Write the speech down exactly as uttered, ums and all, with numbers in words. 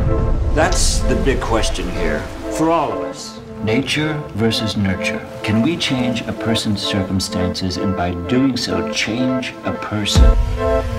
That's the big question here, for all of us. Nature versus nurture. Can we change a person's circumstances and by doing so change a person?